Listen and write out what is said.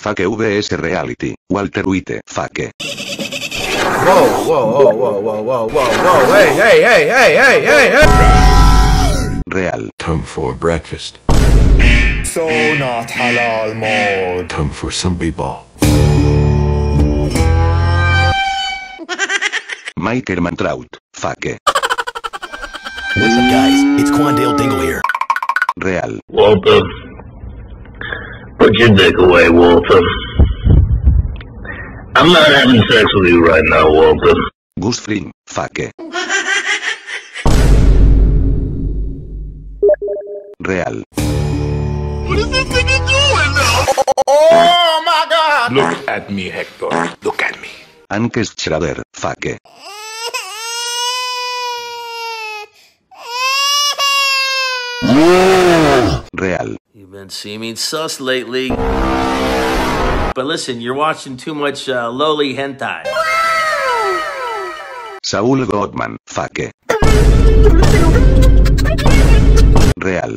Fake vs Reality. Walter White. Fake. Whoa, whoa, whoa, whoa, whoa, whoa, whoa, whoa, hey, hey, hey, hey, hey, hey, hey! Real. Time for breakfast. So not halal mode. Time for some b-ball. Mike Hermantraut. Fake. What's up, guys? It's Quandale Dingle here. Real. Walter, put your dick away, Walter. I'm not having sex with you right now, Walter. Gus Fring. Fake. Real. What is this nigga doing now? Oh my god! Look at me, Hector. Look at me. Ankes Schrader. Fake. Real. You've been seeming sus lately. But listen, you're watching too much lowly hentai. Saul Goodman. Fake. Real.